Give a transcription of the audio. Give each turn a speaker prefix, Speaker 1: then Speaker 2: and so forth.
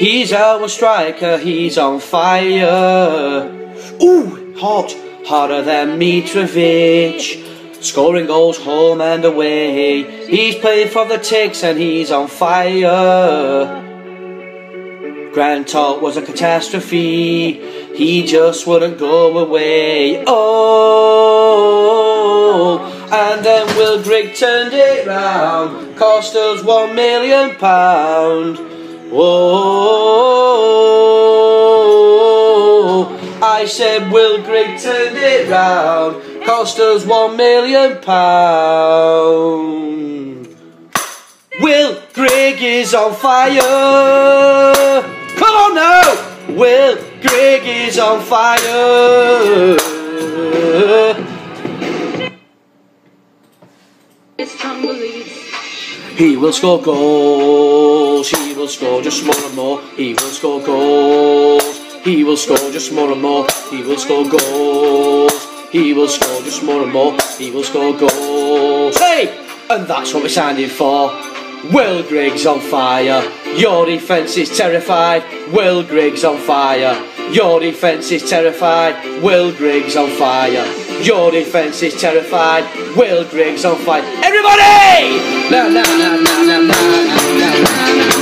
Speaker 1: He's our striker, he's on fire. Ooh, hot, hotter than Mitrovic. Scoring goals home and away. He's playing for the Ticks and he's on fire. Grant Talk was a catastrophe. He just wouldn't go away. Oh, and then Will Grigg turned it round. Cost us £1 million. Oh, I said Will Grigg turned it round. Cost us £1 million. Will Grigg is on fire. Come on now! Will Grigg is on fire. He will score goals. He will score just more and more. He will score goals. He will score just more and more. He will score goals. He will score just more and more. He will score goals. Hey! And that's what we're signing for. Will Grigg's on fire. Your defence is terrified. Will Grigg's on fire. Your defence is terrified. Will Grigg's on fire. Your defence is terrified. Will Grigg's on fire. Everybody! Na na na na na na na na na.